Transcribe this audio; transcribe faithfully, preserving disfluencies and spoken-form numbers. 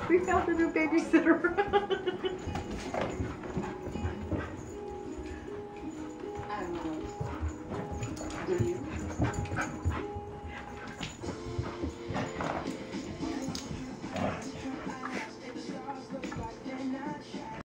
We found a new babysitter. I will. Do you?